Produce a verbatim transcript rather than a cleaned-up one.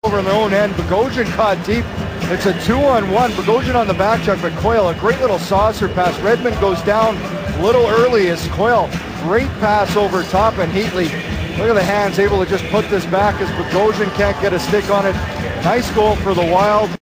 over in their own end. Bogosian caught deep. It's a two on one. Bogosian on the back check, but Coyle, a great little saucer pass. Redmond goes down a little early as Coyle, great pass over top, and Heatley, look at the hands, able to just put this back as Bogosian can't get a stick on it. Nice goal for the Wild.